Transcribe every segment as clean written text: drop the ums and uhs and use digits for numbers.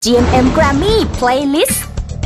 GMM Grammy Playlist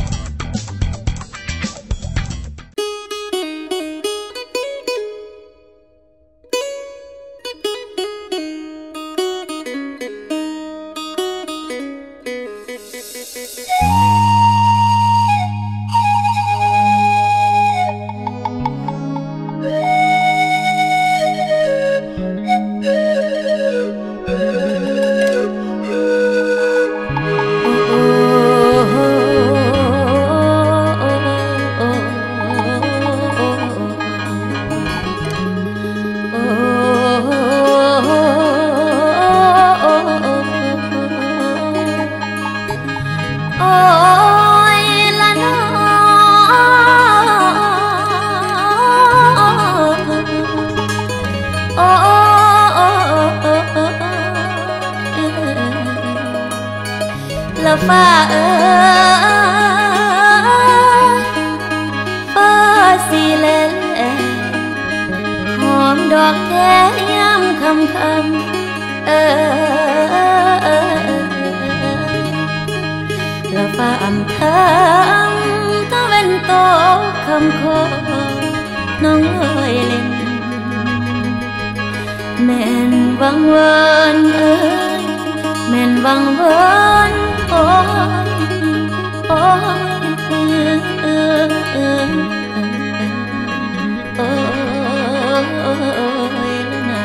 ฟ้าฟ้าสีแลหอมดอกแค่ยามคำละฟ้าอ่ำคำตะเว้นโตคำคอน้องเอ้ยเล่นแม่นวังเวินแม่นวังเวินโอ้ยโอ้ยนะ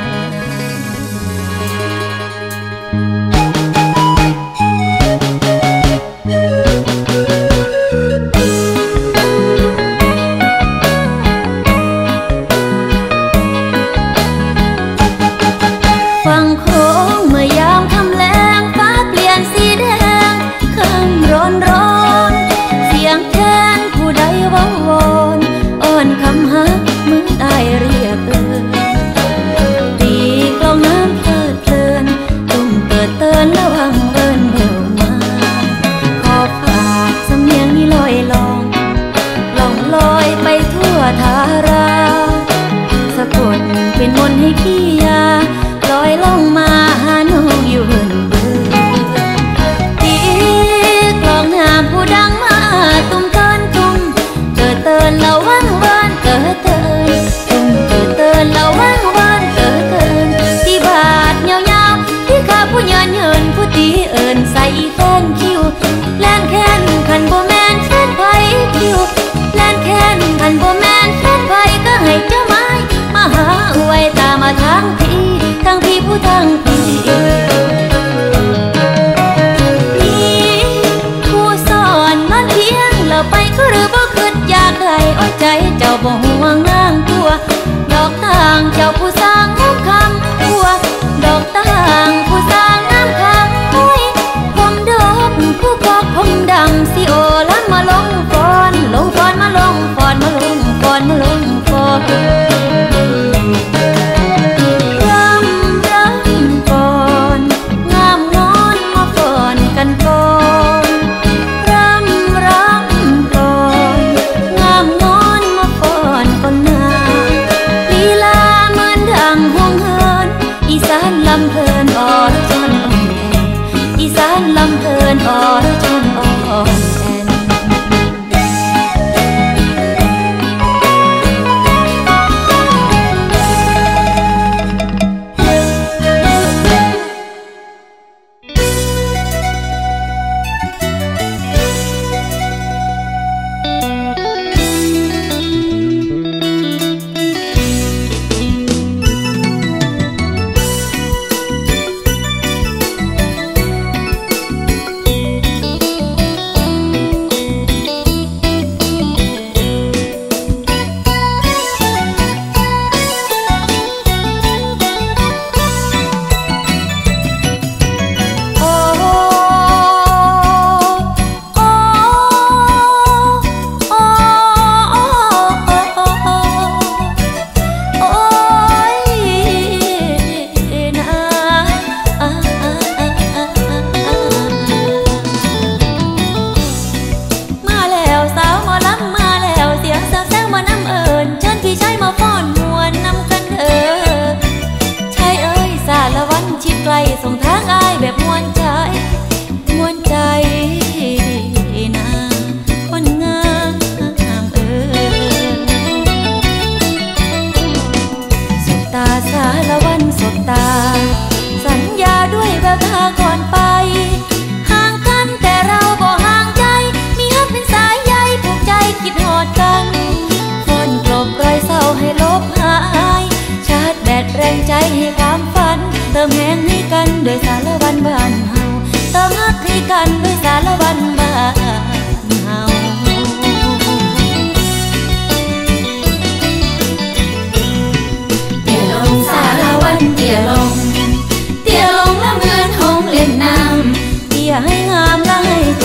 ฟังโค้งเมื่อยามคำแลงฟ้าเปลี่ยนสีแด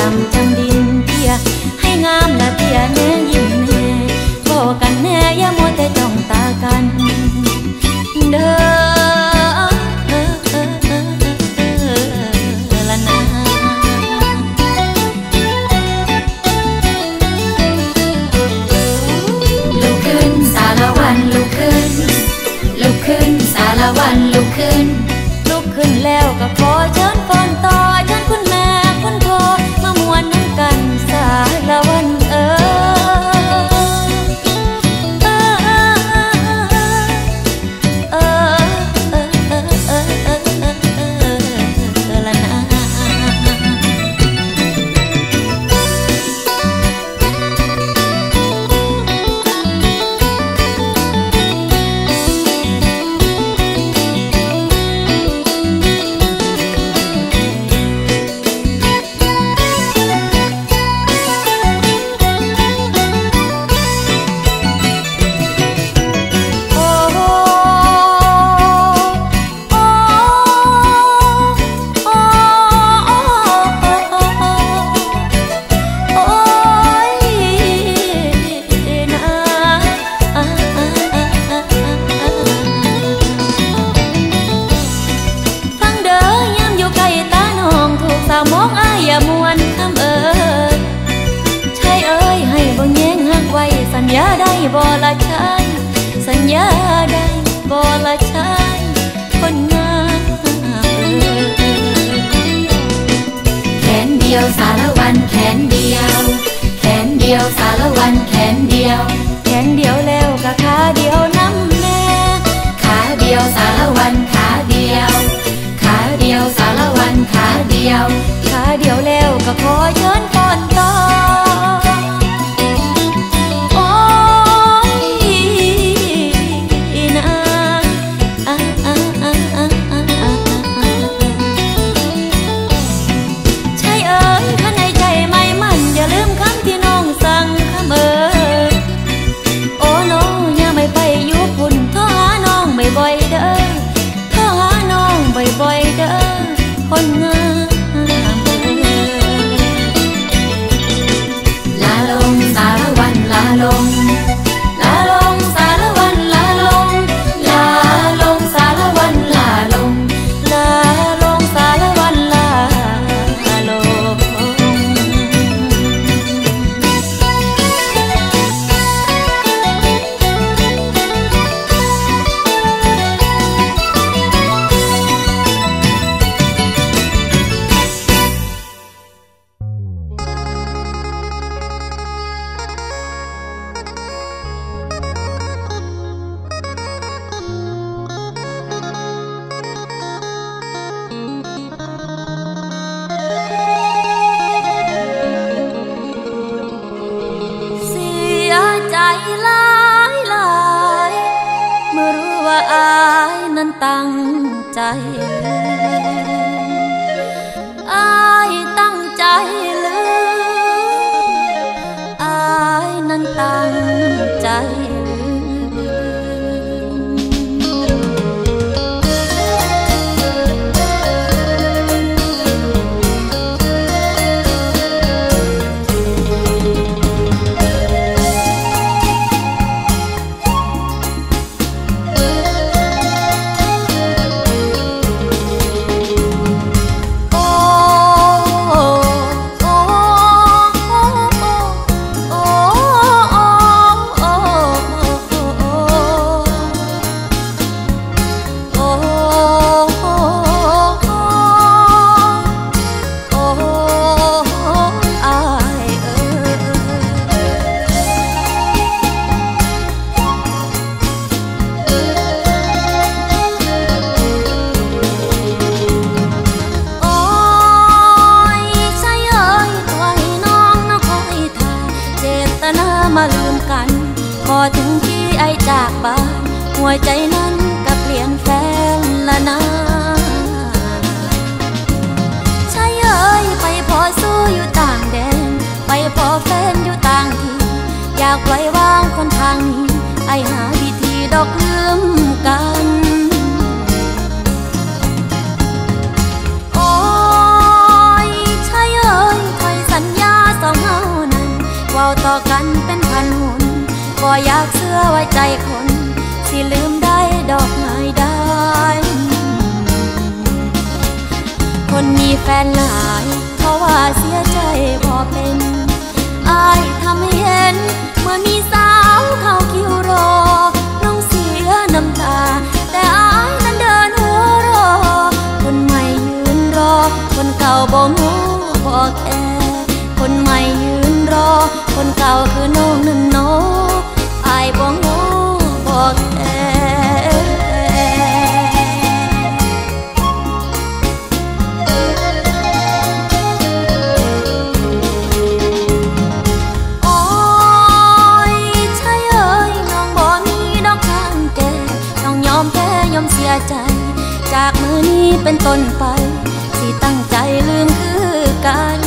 ำจำดินเพียให้งามละเพียแน่ยิ้มแน่โบกันแน่อย่ามัวแต่จ้องตากันเด้อละนาลุกขึ้นสารวันลุกขึ้นลุกขึ้นสารวันลุกขึ้นลุกขึ้นแล้วก็ขอเชิญฟ้อนต่อเชิญคุณแม่คุณพ่อมามวนน้ำกันสารวันสัญญาได้บ่ละชายสัญญาได้บ่ละชายคนงามแขนเดียวสารวันแขนเดียวแขนเดียวสารวันแขนเดียวแขนเดียวแล้วก็ขาเดียวน้ำแน่ขาเดียวสารวันขาเดียวขาเดียวสารวันขาเดียวขาเดียวแล้วก็ขอเชิญฟ้อนต่อบ่อยเด้อคนงามลาลงสารวันลาลงลาลงสารวันลาลงลาลงสารวันลาลงลาลงสารวันลาลงอายนั้นตั้งใจอายตั้งใจเลยอายนั้นตั้งใจ หัวใจนั้นก็เปลี่ยนแฟนละนะใช่เอ้ยไปพอสู้อยู่ต่างแดนไปพอแฟนอยู่ต่างที่อยากปล่อยวางคนทางนี้ไอหาวิธีดอกลืมกันโอ้ยใช่เอ้ยคอยสัญอยากเชื่อไว้ใจคนสิลืมได้ดอกไม้ได้คนมีแฟนหลายเพราะว่าเสียใจพอเป็นอายทำให้เห็นเมื่อมีสาวเข้าคิวรอน้องเสียน้ำตาแต่อายนั้นเดินหัวรอคนใหม่ยืนรอคนเก่าบ่งูบ่แก่คนใหม่ยืนรอคนเก่าคือน้องนั่นน้ออายบ่งูบ่แก่เสียใจจากมือนี้เป็นต้นไปที่ตั้งใจลืมคือกัน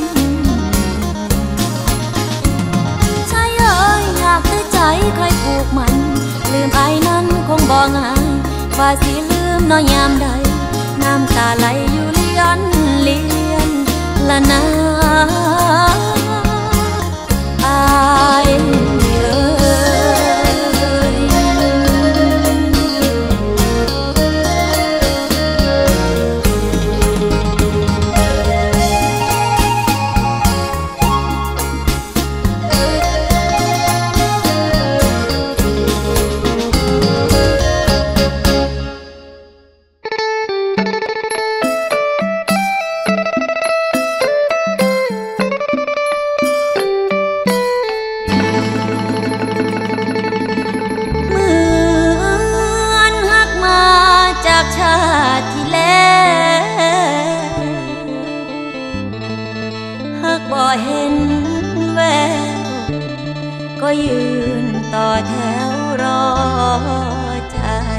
ใช่เอ้ยอยากได้ใจเคยผูกมันลืมไอ้นั้นคงบ่ง่ายว่าสิลืมน้อยยามใดน้ำตาไหลอยู่เลียนเลียนละนาอายชาติที่แล้วหากบ่เห็นแววก็ยืนต่อแถวรอใจ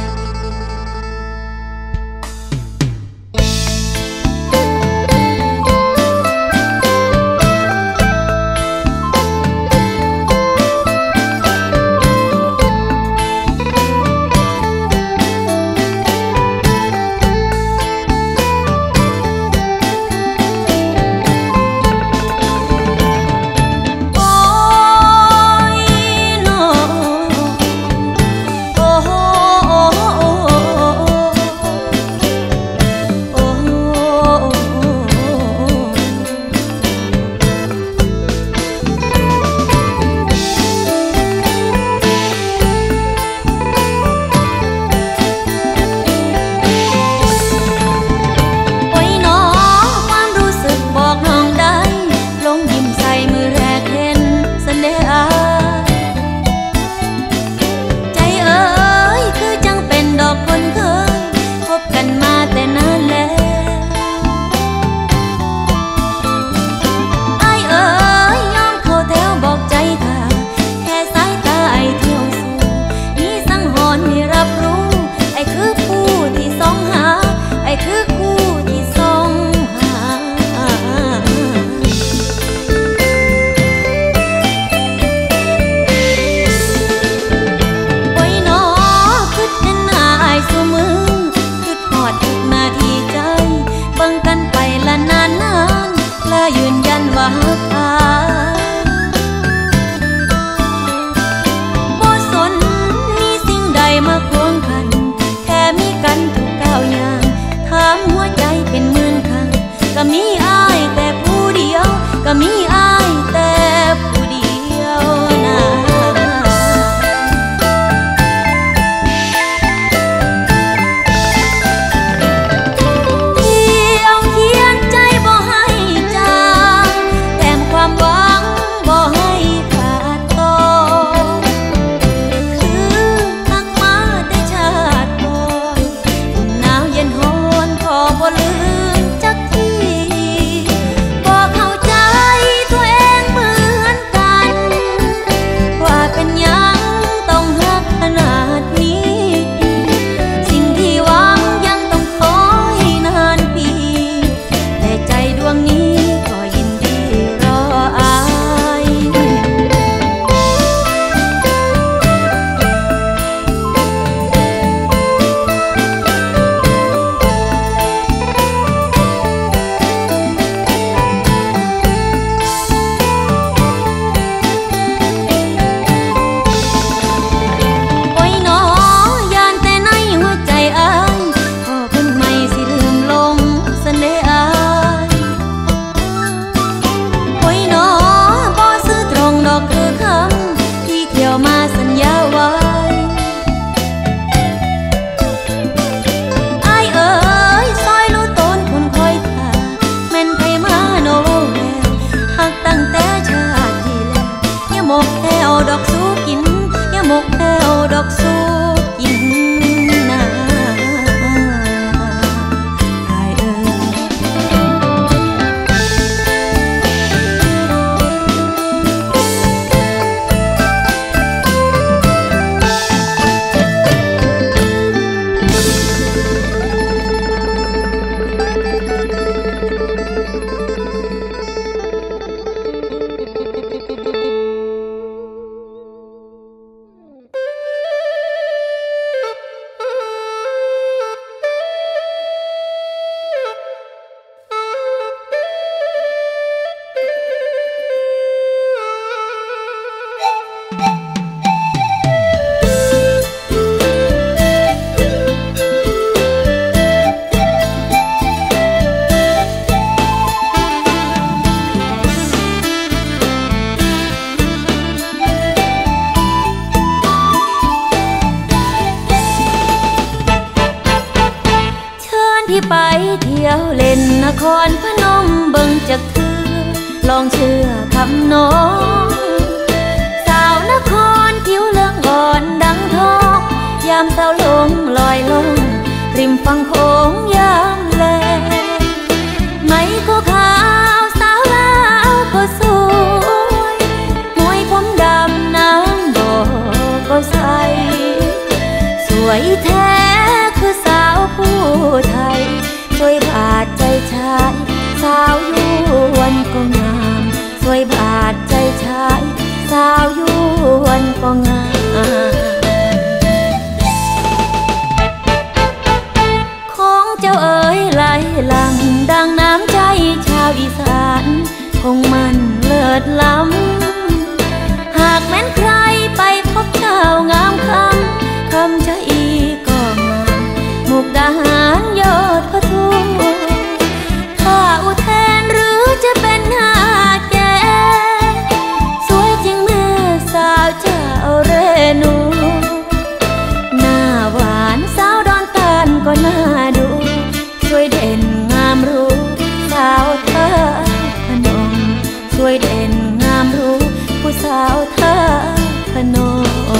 ยืนยันว่าฮักอายบ่สนมีสิ่งใดมาควงคันแค่มีกันทุกก้าวย่างถามหัวใจเป็นหมื่นครั้งก็มีอายแต่ผู้เดียวก็มีอายแต่ผู้เดียวนะบ่ลืมจักทีบ่เข้าใจลองเชื่อคำน้องสาวนครผิวเหลืองอ่อนดังทองยามเศร้าลงลอยลงริมฝั่งโขงยามแลไหมก็ขาวสาวลาวก็สวยมวยผมดำน้ำบ่อก็ใสสวยแท้คือสาวผู้ไทยสวยบาดใจชายสาวยวนก็งามสวยบาดใจชายสาวยวนก็งามของเจ้าเอ๋ยไหลหลังดังน้ำใจชาวอีสานคงมันเลิศล้ำหากแม้นใครไปพบเจ้างามคำชะอีก็งามมุกดาหารยอดพะทูถ้าอุเทนหรือจะเป็นหาดแก่สวยจริงแม่สาวเจ้าเรนูหน้าหวานสาวดอนตาลก็น่าดูสวยเด่นงามรู้สาวเธอพนมสวยเด่นงามรู้ผู้สาวเธอพนม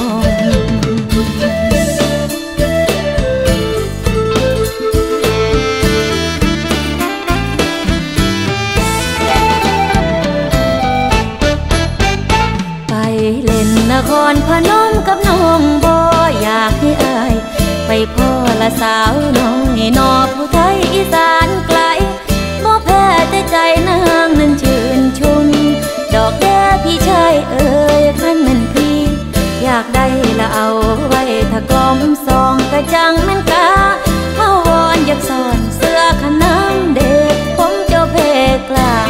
เล่นนครพนมกับน้องบ่อยากให้อายไปพ่อละสาวน้อยนอผู้ไทยอีสานไกลบ่แพ้แต่ใจนางนั้นชื่นชุ่มดอกแด้พี่ชายเอ่ยคันนั้นพี่อยากได้ละเอาไว้ถ้ากลอมซองกระจังแม่นกาเมื่อวอนอยากสอนเสื้อขนำเด็กผมเจ้าเพกลาง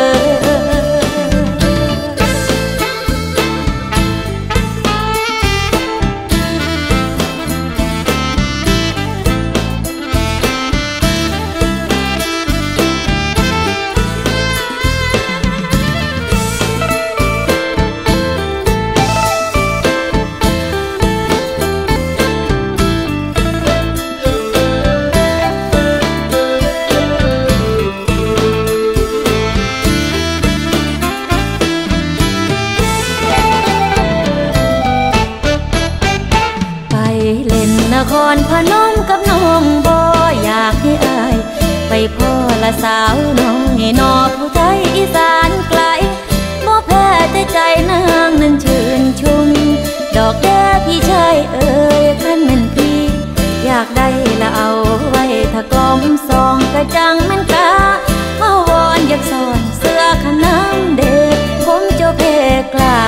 นครพนมกับน้องบ่อยากให้อายไปพ่อละสาวน้อยนอผู้ไทยอีสานไกลบ่แพ้แต่ใจนางนั้นชื่นชุ่มดอกแด้พี่ชายเอ่ยคันนั้นพี่อยากได้ละเอาไว้ถ้ากลอมซองกระจังแม่นกาเมื่อวอนอยากสอนเสื้อขนำเด็กผมเจ้าเพกลาง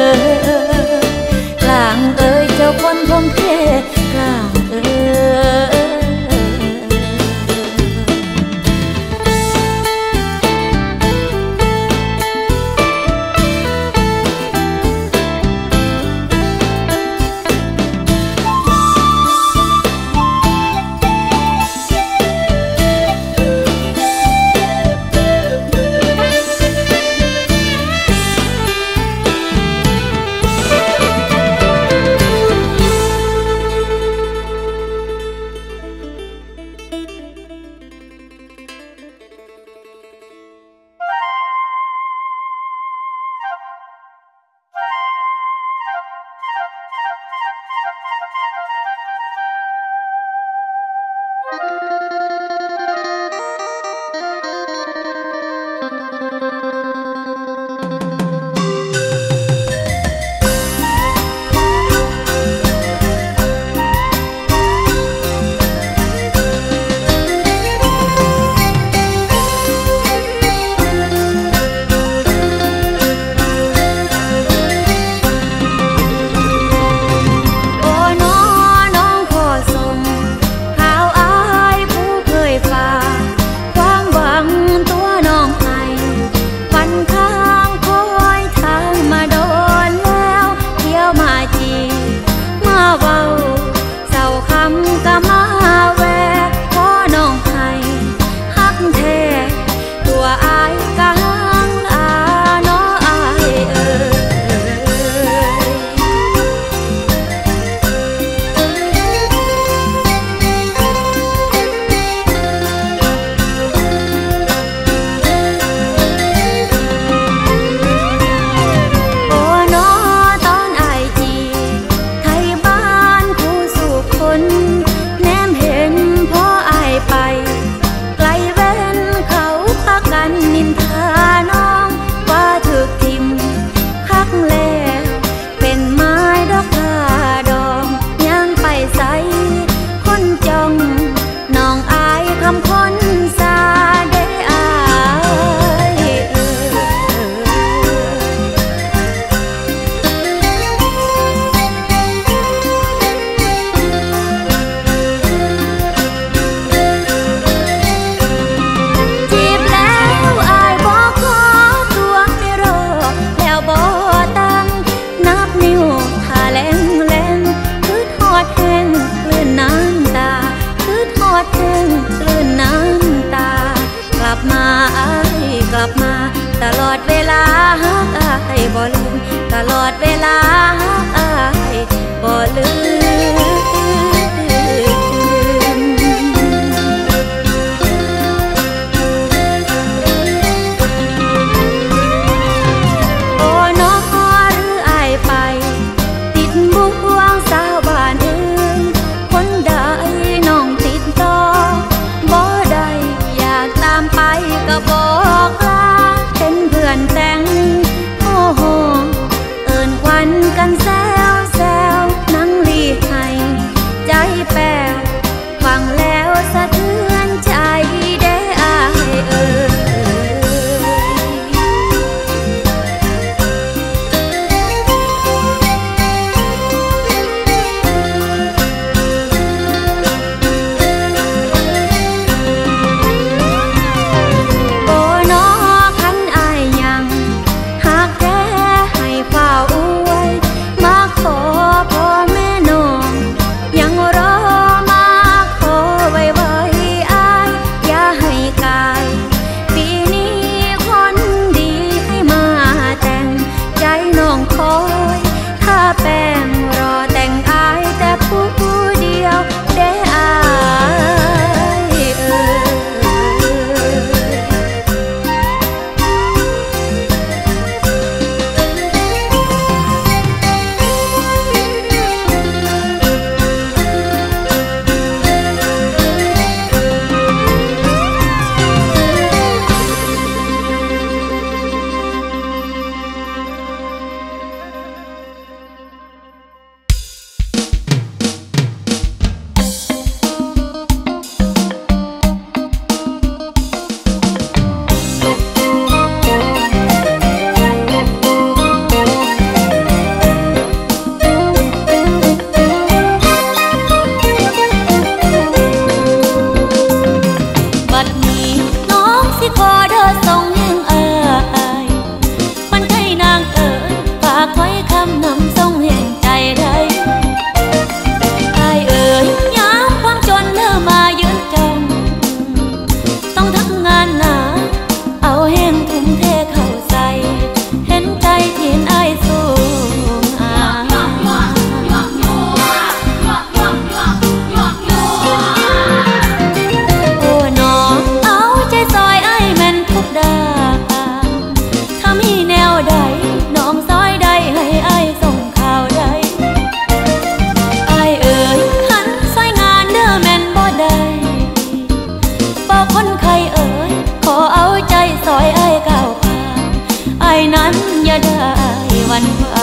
กลางเจ้าคนผมเพกลางเวลาฮักอายบ่ลืมตลอดเวลาฮักอายบ่ลืมโอ้น้อหรืออายไปติดบ่วงสาวบ้านอื่นคนใดน้องติดต่อบ่ได้อยากตามไปก็บอกลาเป็นเพื่อนแต่งโอ้โหเอิ้นควันกันแซวแซวนั่งลีให้ใจแป้วฟังแล้วสะเทือนใจเด้อายเอ่ยโอ้น้อคันอายยังหากแท้ให้ฝ่าอวยมาขอพ่อแม่น้องยังรอมาขอไว้อายอย่าให้กายปีนี้คนดีให้มาแต่งใจน้องคอยถ้าแป้งรอแต่งอายแต่ผู้เดียวเด้ออายเอ่ย บัดนี้น้องสิขอเด้อส่งแห่งอายมันใช่นางเอ๋ยฝากไว้คำนำส่งแห่งใจได้อายเอ๋ยยามความจนเด้อมายืนจ้องต้องทำงานหนักเอาแห่งทุ่มเทเข้าใส่เห็นใจที่อายสูงโอ้น้องเอาใจซอยไอ้ายแม่นทุกดาถ้ามีแนวใดน้องซอยใดให้ไอ้ายส่งข่าวใดไอ้ายเอ๋ยหันซอยงานเด้อแม่นบ่ได้บอกคนใครเอ๋ยขอเอาใจซอยไอ้ายก้าวผ่านไอ้ายนั้นอย่าได้หวั่นไหว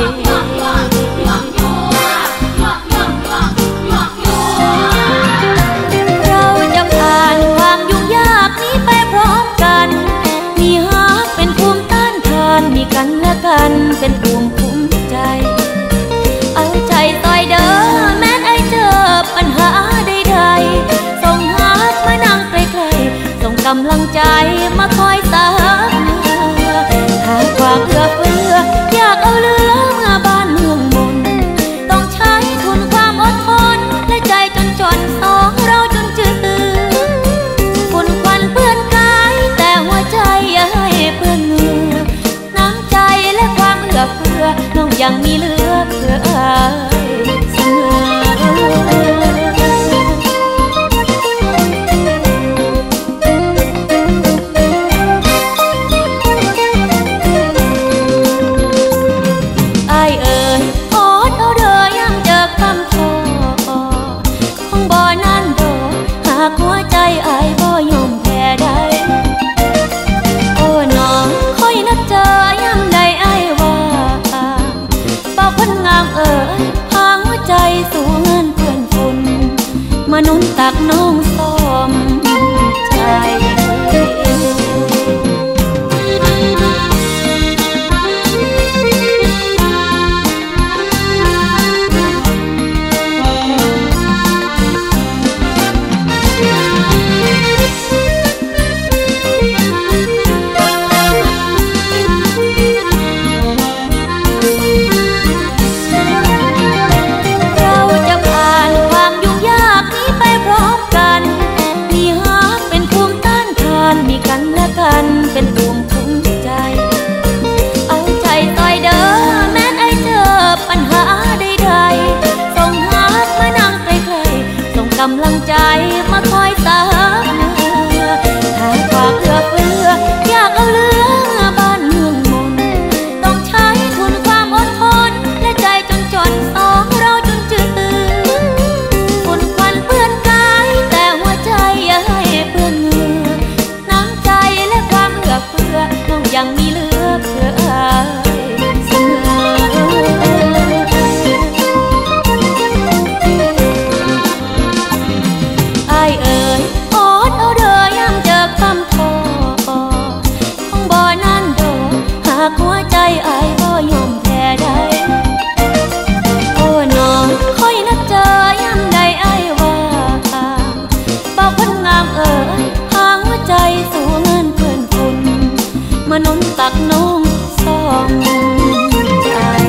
เราจะผ่านความยุ่งยากนี้ไปพร้อมกันมีฮักเป็นภูมิต้านทานมีกันและกันเป็นภูมิคุ้มใจเอาใจซอยเด้อแม้นไอ้เจอปัญหาใดๆส่งฮักมานั่งใกล้ๆส่งกำลังใจมาคอยซักหากความเอื้ออยากเอาเรือมาบ้านเมืองมนต้องใช้ทุนความอดทนและใจจนสองเราจนจืดฝุ่นควันเปื้อนกายแต่หัวใจอย่าให้เปื้อนเหงื่อน้ำใจและความเอื้อน้องยังมีเหลือเพื่ออายเสมออายเอ๋ยโอดเอาเด้อยามเจอคำท้อคงบ่นานดอกหากหัวใจอายบ่ยอมแพ้ได้โอ้น้องคอยนัดเจอยามใดอายว่าบอกคนงามเอ๋ยพาหัวใจสู่เงินเพื่อนฝุ่นมานุนตักน้องซ้อมใจ เราจะผ่านความยุ่งยากนี้ไปพร้อมกันองใจ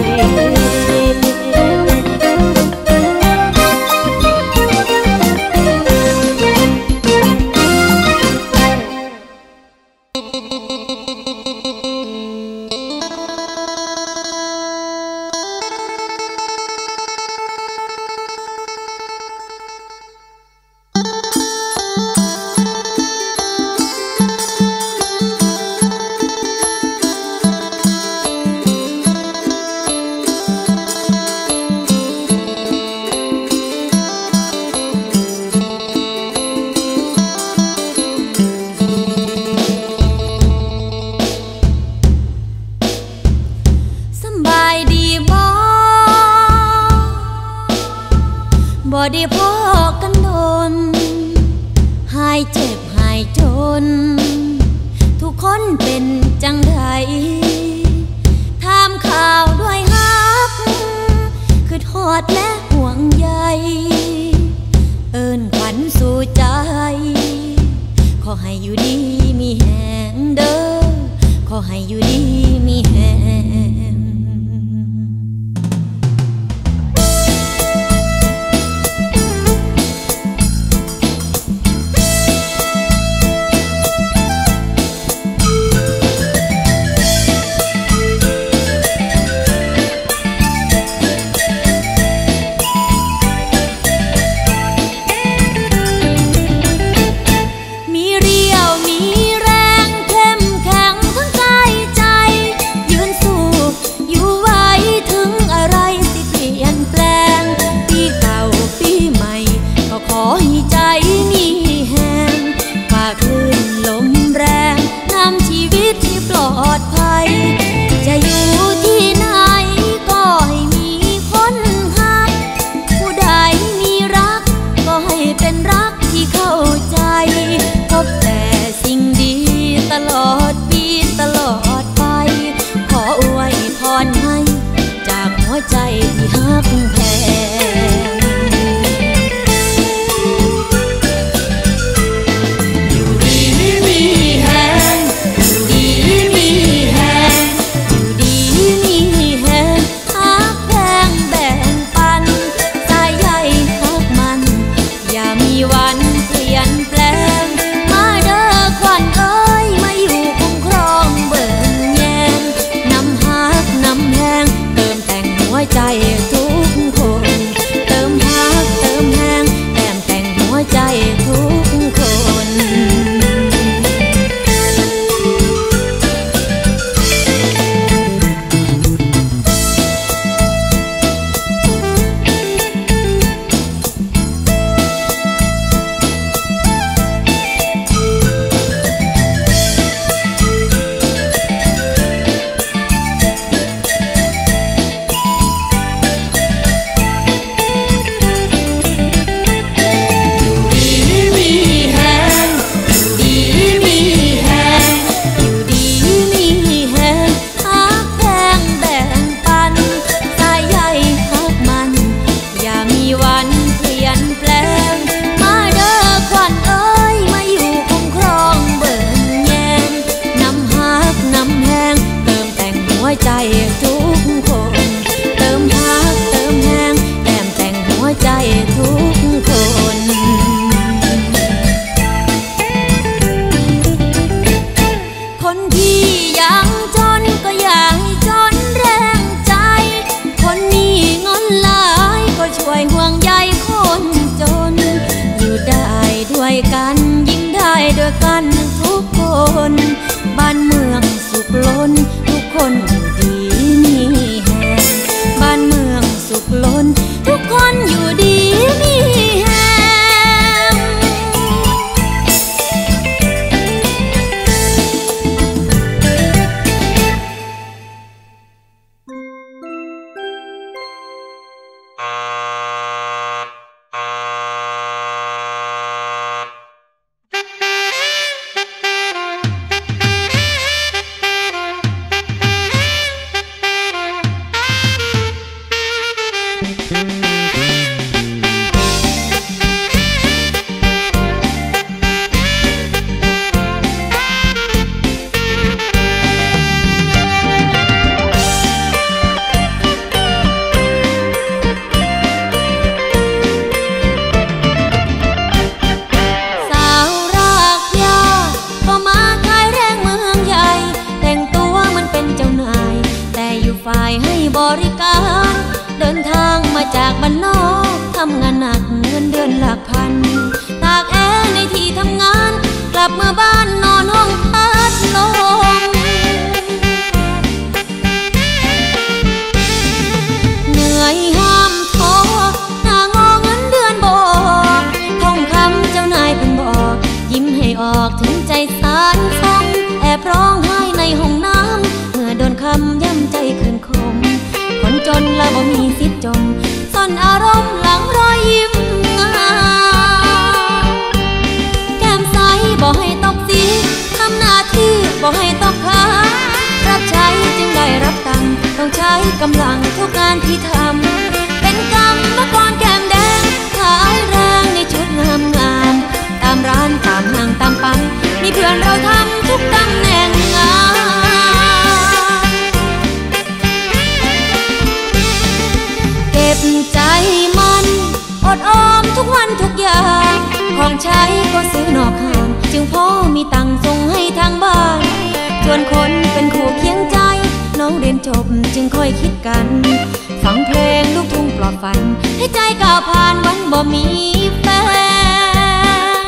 บ่ได้พอกันโดนหายเจ็บหายจนทุกคนเป็นจังใดถามข่าวด้วยฮักคือทอดและห่วงใยเอิ้นขวัญสู่ใจขอให้อยู่ดีมีแหงเด้อขอให้อยู่ดีมีแหงใจที่ฮักแพงอยู่ดีมีแฮงอยู่ดีมีแฮงอยู่ดีมีแฮงฮักแพงแบ่งปันสายใยฮักมันอย่ามีวันเปลี่ยนแปลงมาเด้อควันเอ้ยมาอยู่คุ้มครองเบิ่งแยงนำฮักนำแฮงเติมแต่งหัวใจทุกคนเติมฮักเติมแฮงแต้มแต่งหัวใจทุกคนใจทุกคนเติมฮักเติมแฮงแต้มแต่งหัวใจทุกคนคนที่ยังจนก็อย่าให้จนแรงใจคนนี้เงินหลายก็ช่วยห่วงใยคนจนอยู่ได้ด้วยกันยิ่งได้ด้วยกันทุกคนบ้านเมืองสุขล้นทุกคนดีมีต้องใช้กำลังทุกงานที่ทำเป็นกรรมกรแก้มแดงขายแรงในชุดงามงามตามร้านตามห้างตามปั๊มมีเพื่อนเราทำทุกตำแหน่งงานเก็บใจมันอดออมทุกวันทุกอย่างของใช้ก็ซื้อนอกห้างจึงพอมีตังค์ส่งให้ทางบ้านส่วนคนเป็นคู่เคียงใจน้องเรียนจบจึงค่อยคิดกันฟังเพลงลูกทุ่งปลอบฝันให้ใจก้าวผ่านวันบ่มีแฟน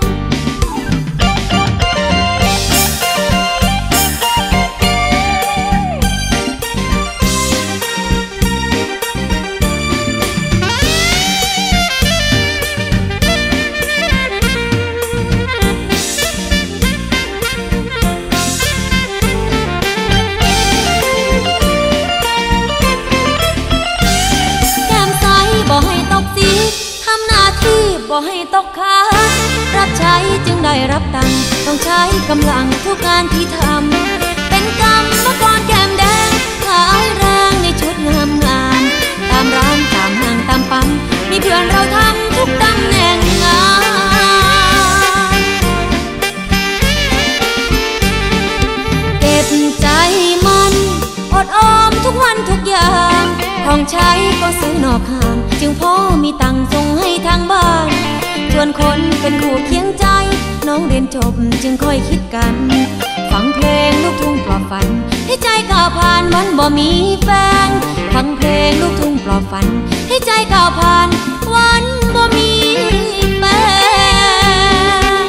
บ่ให้ตกสีทำหน้าที่บ่ให้ตกขารับใช้จึงได้รับตังค์ต้องใช้กำลังทุกงานที่ทำเป็นกรรมกรแก้มแดงขายแรงในชุดงามงามตามร้านตามห้างตามปั๊มมีเพื่อนเราทำทุกตำแหน่งงานเก็บใจมันอดออมทุกวันทุกอย่างของใช้ก็ซื้อนอกห้างจึงพอมีตังค์ส่งให้ทางบ้านส่วนคนเป็นคู่เคียงใจน้องเรียนจบจึงค่อยคิดกันฟังเพลงลูกทุ่งปลอบฝันให้ใจก้าวผ่านวันบ่มีแฟนฟังเพลงลูกทุ่งปลอบฝันให้ใจก้าวผ่านวันบ่มีแฟน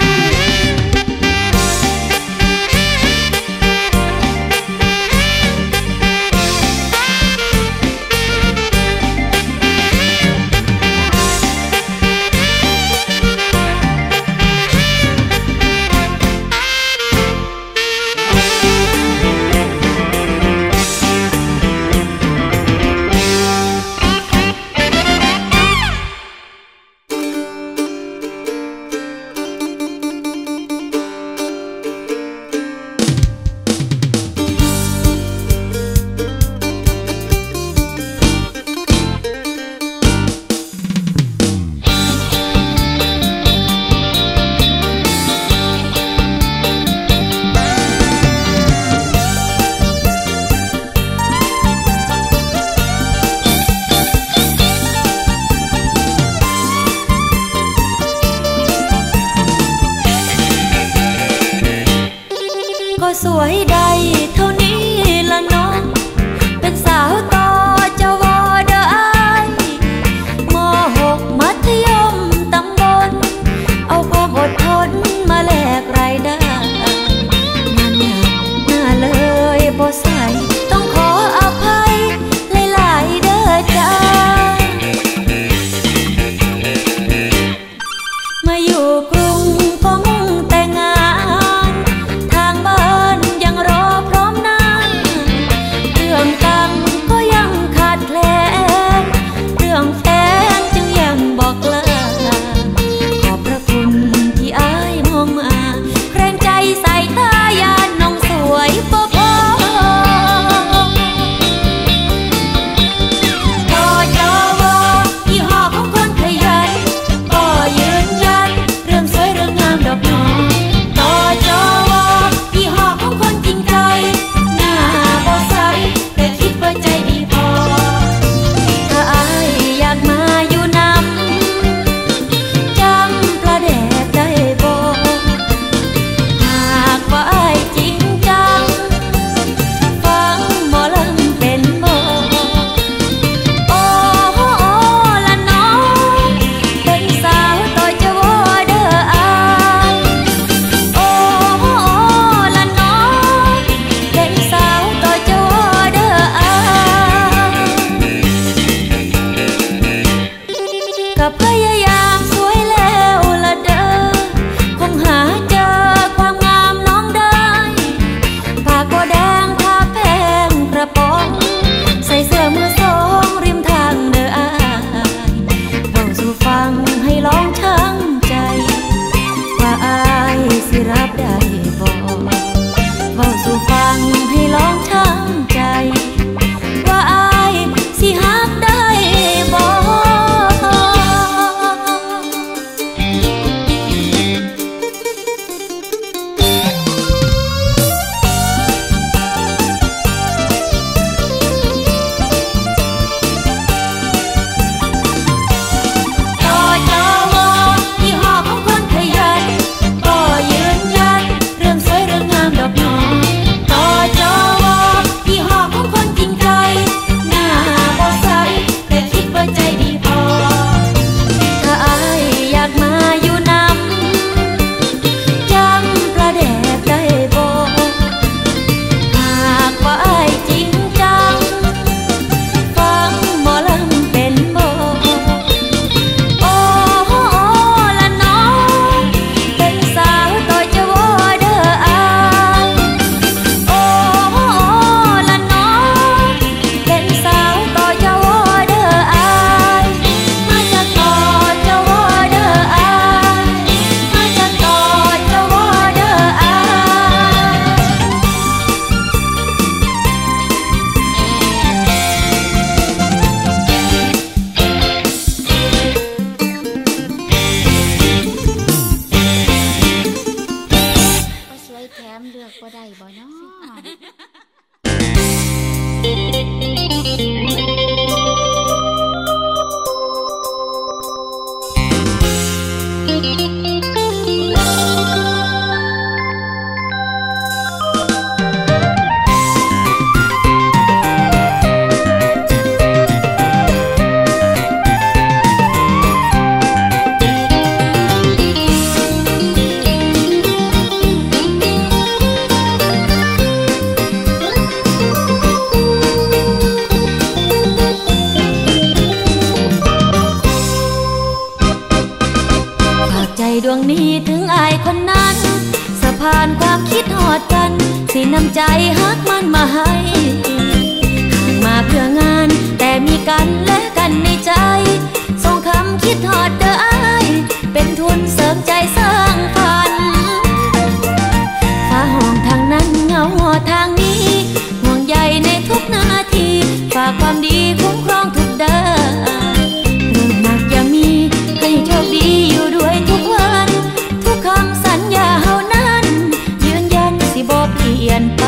นี้ถึงอายคนนั้นสะพานความคิดหอดกันสินำใจฮักมันมาให้ห่างมาเพื่องานแต่มีกันและกันในใจส่งคำคิดหอดเด้ออายเป็นทุนเสริมใจสร้างฝันฟ้าห้องทางนั้นเงาหอทางนี้ห่วงใยในทุกนาทีฝากความดีคุ้มครองทุกด้านเรื่องหนักอย่ามีให้โชคดีอยู่ด้วยทุกวันทุกคำสัญญาเฮานั้นยืนยันสิบ่เปลี่ยนไป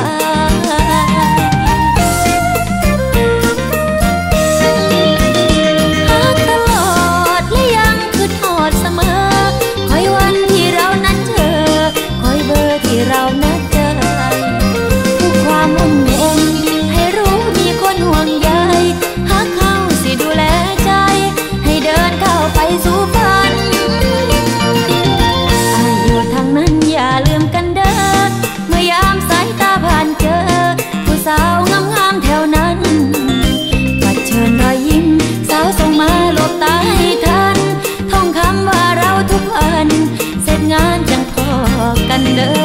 ฮักตลอดและยังคิดฮอดเสมอคอยวันที่เรานั้นเจอคอยเบอร์ที่เรานัดเจอทุกความมุ่งมั่นให้รู้มีคนห่วงใยฮักเขาสิดูแลใจให้เดินเข้าไปสู่ฝันอายุทางนั้นอย่าลืมกันเด้อเมื่อยามสายตาผ่านเจอผู้สาวงามๆแถวนั้นปัดเชิญรอยยิ้มสาวส่งมาหลบตาให้ทันท่องคำว่าเราทุกวันเสร็จงานจังพอกันเด้อ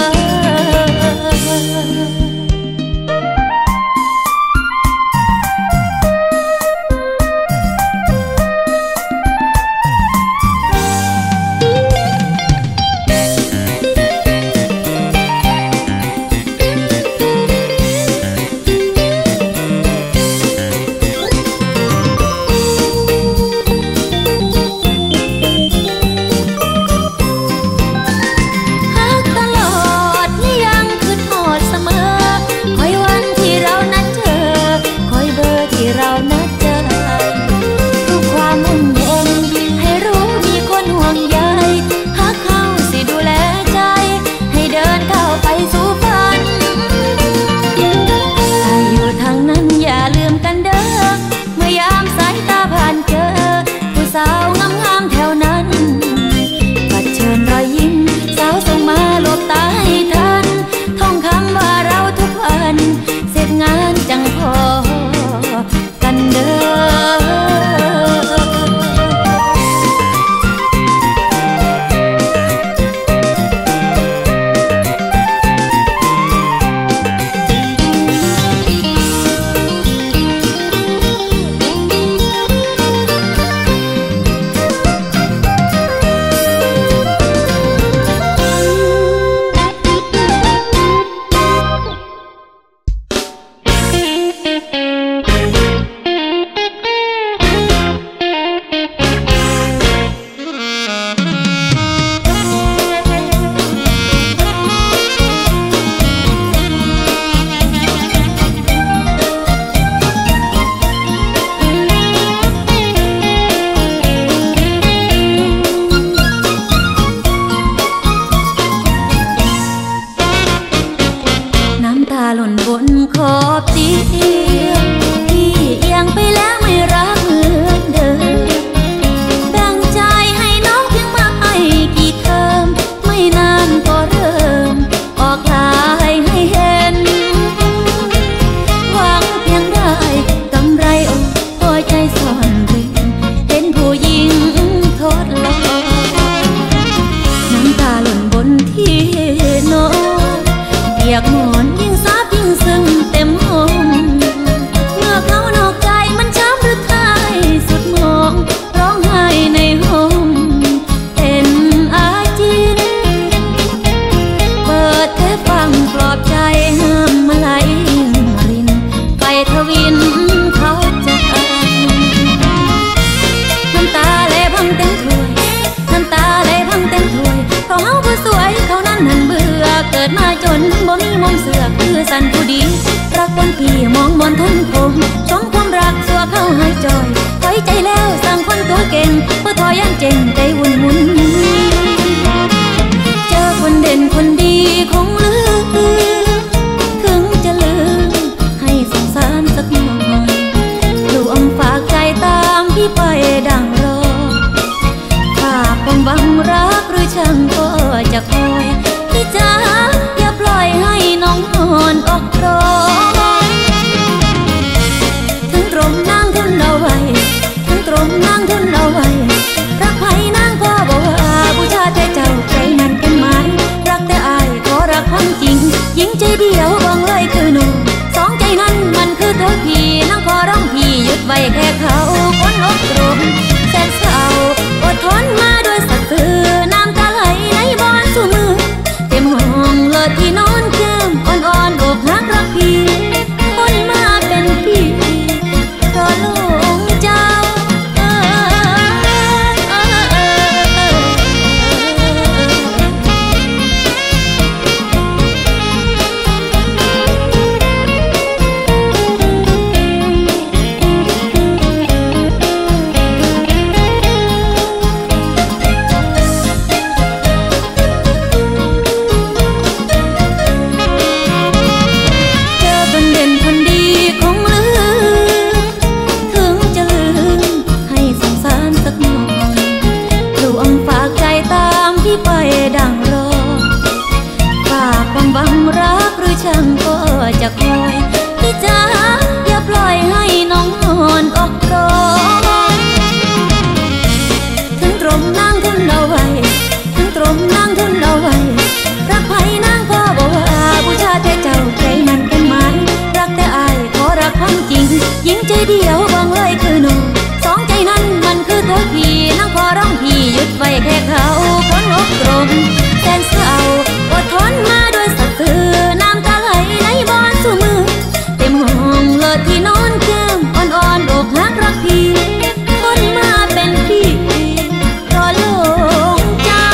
พี่มองบนทุ่งคมชมความรักสัวเข้าหายจอยถอยใจแล้วสั่งคนตัวเก่งเพื่อทอยันเจงใจวุ่นวุ่นเจอคนเด่นคนดีคงลืมถึงจะลืมให้สงสารสักหน่อยรวมฝากใจตามพี่ไปดังรอฝากความหวังรักหรือช่างก็จะคอยพี่จ๋าอย่าปล่อยให้น้องนอนอกรอคือตัวพี่น้องขอร้องพี่หยุดไว้แค่เขาคนอกตรมแสนเศร้าอดทนมาด้วยสัตย์ซื่อน้ำตาไหลไหลบอนสู่มือเต็มห้องเลิศที่นอนแก้มอ่อนๆอกหักรักพี่คนมาเป็นพี่เพราะหลงเจ้าไปดังรอฝากความหวังรักหรือช่างก็จะคอยพี่จ๋าอย่าปล่อยให้น้องนอนอกรอถึงตรมนางทนเอาไว้ถึงตรมนางทนเอาไว้รักไผ่นางก็บอกว่าผู้ชายแต่เจ้าใจมันกันไหมรักแต่อายขอรักความจริงหญิงใจเดียวบางเลยคือหนูสองใจนั้นมันคือตัวพี่นางขอร้องพี่หยุดไว้แค่เขาคนอกตรมแสนเศร้าอดทนมาด้วยสัตย์ซื่อน้ำตาไหลไหลบอนสู่มือเต็มห้องเลิศที่นอนแก้มอ่อนๆอกหักรักพี่คนมาเป็นพี่เพราะหลงเจ้า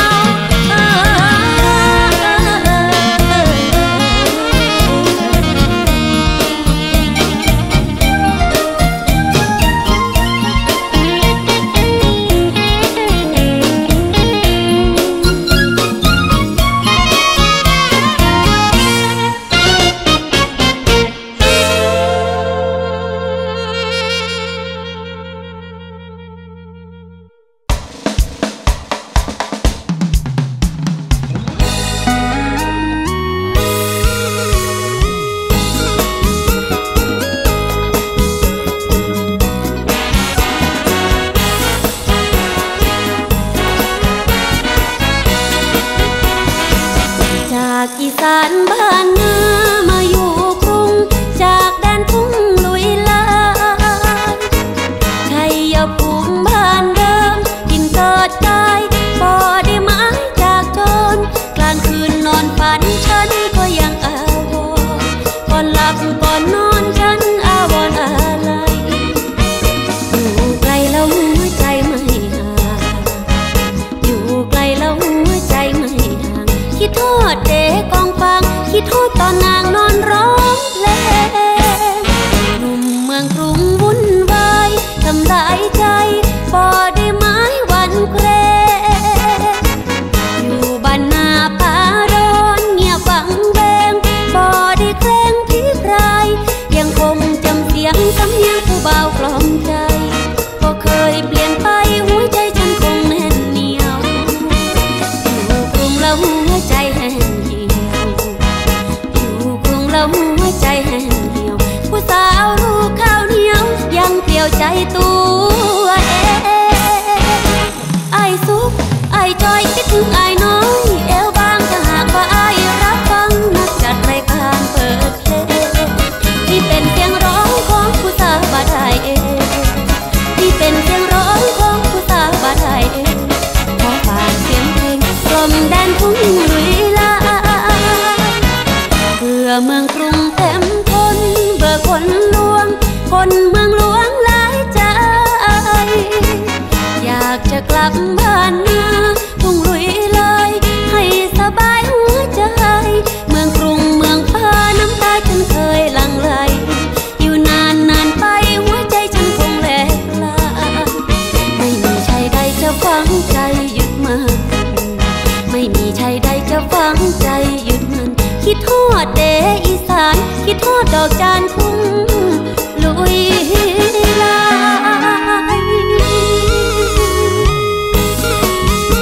อีสานบ้านนามาอยู่กรุงจากแดนทุ่งลุยลายชัยภูมิบ้านเดิมกินเกิดกายบ่ได้ไม้จากจนกลางคืนนอนฝันฉันก็ยังอาวรก่อนหลับก่อนนอนฉันอาวรอะไรอยู่ไกลแล้วหัวใจไม่ห่างอยู่ไกลแล้วหัวใจไม่ห่างคิดทอดเด็กกองฟังคิดโทษตอนนางนอนร้องเพลงหนุ่มเมืองกรุงวุ่นวายทำร้ายใจพอได้ไม้วันเกรอยู่บ้านนาป่าร้อนเงียบวังเวงพอได้แกล้งพี่พรายยังคงจำเสียงสำเนียงผู้บ่าวกล่อมใจก็เคยเปลี่ยนไปหัวใจฉันคงแน่นเหนียวอยู่กรุงแล้วหัวใจแห้งเหี่ยวอยู่กรุงแล้วหัวใจแห้งเหี่ยวผู้สาวลูกข้าวเหนียวยังเปลี่ยวใจตัวเองไอ้สุกไอ้จอยคิดถึงไอ้น้อยเอวบางถ้าหากว่าไอ้รับฟังนักจัดรายการเปิดเพลงที่เป็นเสียงร้องของผู้สาวบ้านไทยเองที่เป็นเสียงร้องของผู้สาวบ้านไทยเองขอฝากเสียงเพลงกลมแดนทุ่งลุยลายเพื่อเมืองกรุงเต็มทนเบื่อคนลวงคนเมืองหลวงหลายใจอยากจะกลับบ้านนาทุ่งลุยลายให้สบายหัวใจเมืองกรุงเมืองฟ้าน้ำตาฉันเคยหลั่งไหลอยู่นานนานไปหัวใจฉันคงแหลกลาไม่มีชายใดจะฟังใจหยุดมันไม่มีชายใดจะฟังใจหยุดมันคิดทอดเดอีสานคิดทอดดอกจานทุ่งลุยลาย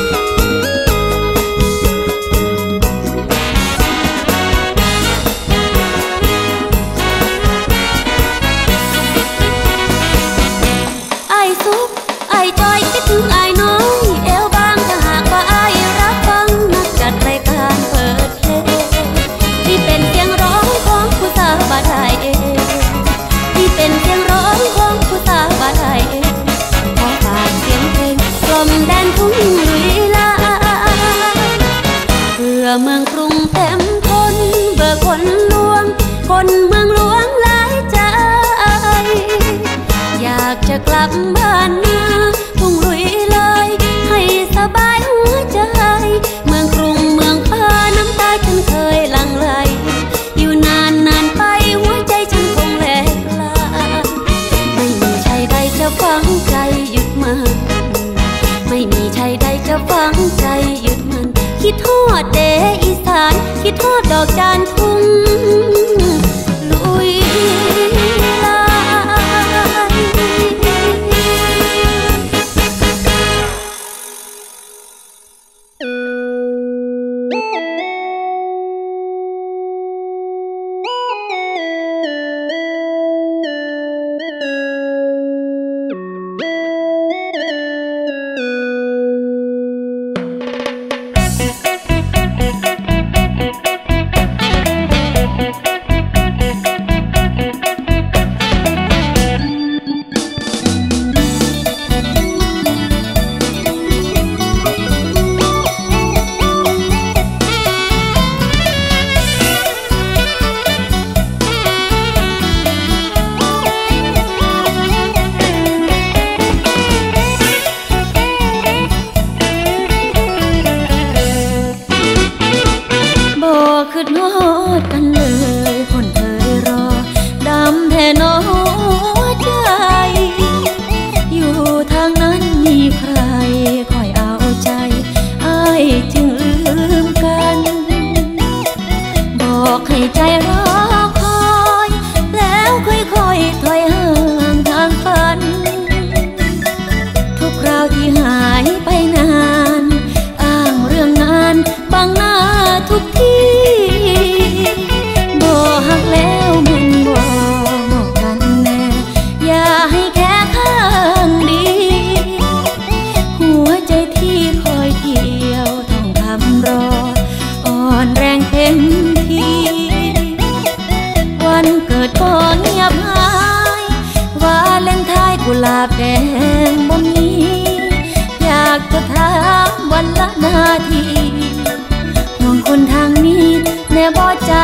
จะกลับบ้านนาทุ่งลุยเลยให้สบายหัวใจเมืองกรุงเมืองฟ้าน้ำตาฉันเคยหลั่งไหลอยู่นานนานไปหัวใจฉันคงแหลกลาไม่มีชายใดจะฝังใจหยุดมันไม่มีชายใดจะฝังใจหยุดมันคิดทอดเดอีสานคิดทอดดอกจานทุ่งลุยลายคือโน้ตกันเลยคนเคยรอดำแท่นหัวใจอยู่ทางนั้นมีใครคอยเอาใจอ้ายจึงลืมกันบอกให้ใจรอคอยแล้วค่อยๆถอยห่างทางฝันทุกคราวที่หายไปนานอ้างเรื่องงานบังหน้าทุกทีหักแล้วมันบ่เหมาะกันแน่อย่าให้แค่ข้างดีหัวใจที่คอยเกี่ยวต้องทำรออ่อนแรงเต็มทีวันเกิดก็เงียบหายวาเลนไทน์กุหลาบแดงบ่มีอยากจะถามวันละนาทีน้องคนทางนี้แน่บ่จ้า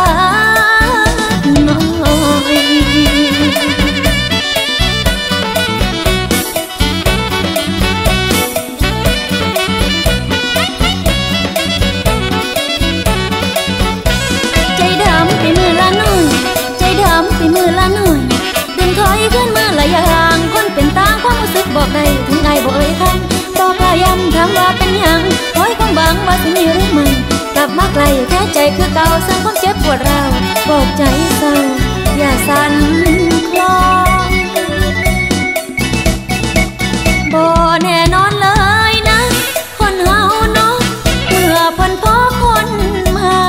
บอกได้ถึงไอ้บ่เอ่ยคำบอกกล้าย้ำถามว่าเป็นยังคอยคงบังว่าสิมีหรือไม่กลับมาไกลแค่ใจคือเก่าสร้างความเจ็บปวดเราบอกใจเศร้าอย่าสั่นคลอนบ่แน่นอนเลยนะคนเฮาเนาะเมื่อพ้นพบคนใหม่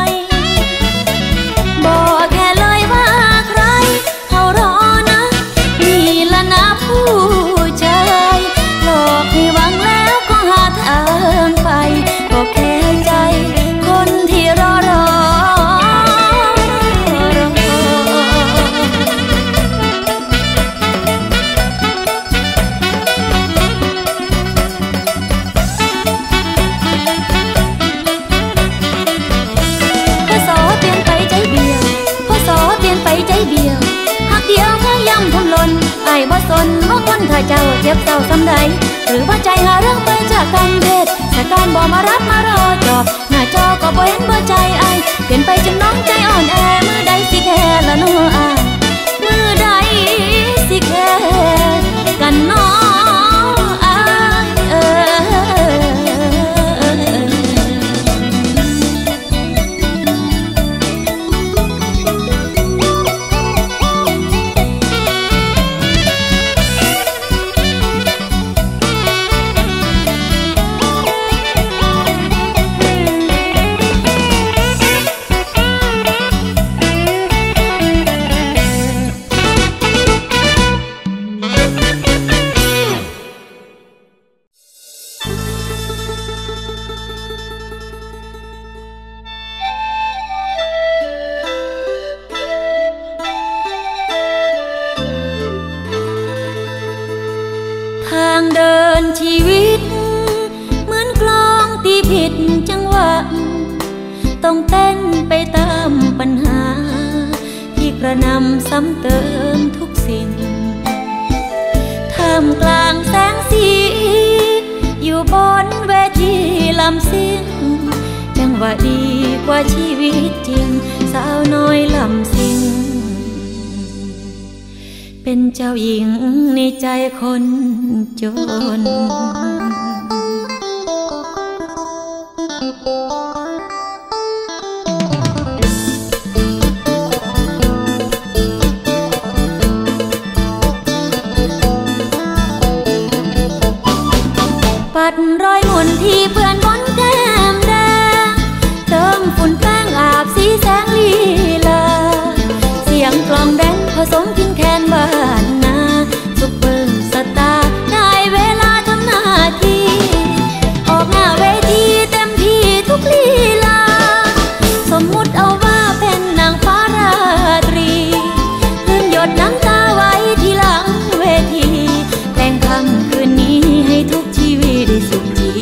บอกแค่เลยว่าใครเขารอนะนี่ละนะผู้หลอกให้หวังแล้วก็หาทางไปก็แค่ใจคนที่รอพอสอเปลี่ยนไปใจเบี้ยวพอสอเปลี่ยนไปใจเบี้ยวหักเดียวแค่ย้ำทำหล่นไอ้บ่สนว่าคนถ้าเจ้าเจ็บเจ้าสำใดหรือว่าใจหาเรื่องไปจากกันเด็ดแต่การบอกมารับมารอจอบหน้าจอก็บ่เห็นเบอร์ใจไอเปลี่ยนไปจนน้องใจอ่อนแอมือใดสิแค่ละน้ออายมือใดสิแค่กันน้ออายทางเดินชีวิตเหมือนกลองตีผิดจังหวะต้องเต้นไปตามปัญหาที่กระนำซ้ำเติมทุกสิ่งำกลางแสงสีอยู่บนเวทีลำซิ่งจังหวะดีกว่าชีวิตจริงสาวน้อยลำซิ่งเป็นเจ้าหญิงในใจคนจนปัดรอยหมุนที่เพื่อนบนแก้มแดงเติมฝุ่นแป้งอาบสีแสงลีลาเสียงกลองแดนผสมกินแคนบ้านนาซุปเปอร์สตาร์ได้เวลาทำหน้าที่ออกหน้าเวทีเต็มที่ทุกลีลาสมมุติเอาว่าเป็นนางฟ้าราตรีคืนหยดน้ำตาไว้ที่หลังเวทีแกล้งค่ำคืนนี้ให้ทุกชีวิตได้สุขจี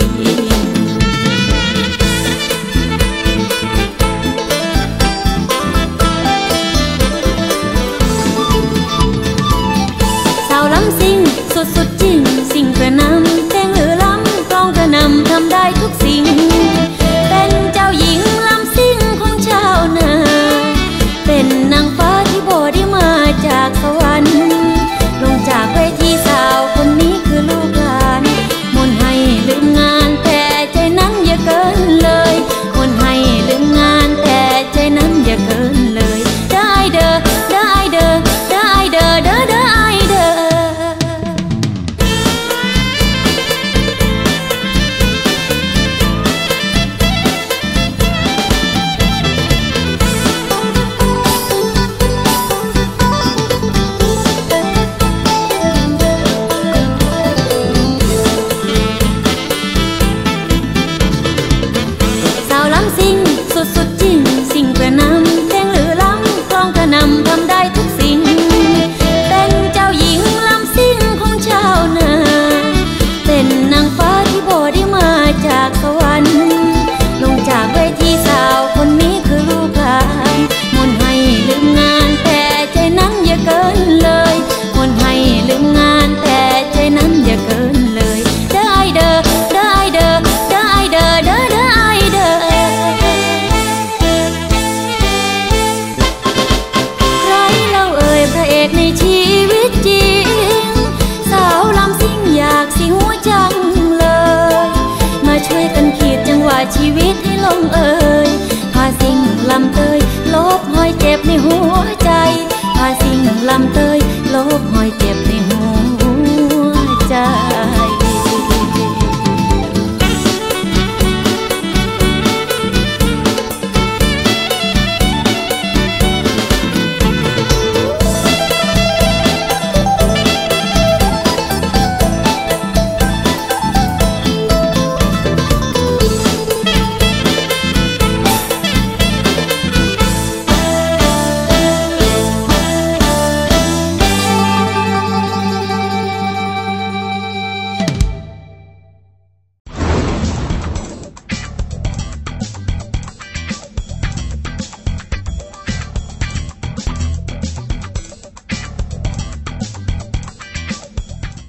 สาวลำซิ่งสุดๆจริงสิ่งกระนำเพลงหรือล้ำกลองกระนำทำได้ทุกสิ่งเป็นเจ้าหญิงลำซิ่งของชาวนาเป็นนางฟ้าที่โบได้มาจากสวรรค์ลงจากเวทีสาวคนนี้คือลูกหลานมนให้ลืมงานแต่ใจนั้นอย่าเกินเลยมนให้ลืมงานแต่ใจนั้นอย่าเกินเลยได้เด้อได้เด้อได้เด้อเด้อได้เด้อสาวลำซิ่งสุดๆจริงสิ่งกระนำเพลงหรือล้ำกลองกระนำทำได้ทุกสิ่งเป็นเจ้าหญิงลำซิ่งของชาวนาเป็นนางฟ้าที่โบได้มาจากสวรรค์ลงจากเวทีสาวคนนี้คือลูกหลานมนให้ลืมงานแต่ใจนั้นอย่าเกินเลยมนให้ลืมงานแต่ใจนั้นอย่าเกินเลยได้เด้อได้เด้อได้เด้อเด้อได้เด้อใครเล่าเอ่ยพระเอกในชีวิตจริงสาวลำซิ่งอยากสิหัวจังเลยมาช่วยกันขีดจังหวะชีวิตให้ลงเอ่ยพาสิ่งลำเตยลบหอยเจ็บในหัวใจพาสิ่งลำเตยลบหอยเจ็บในหัวใจ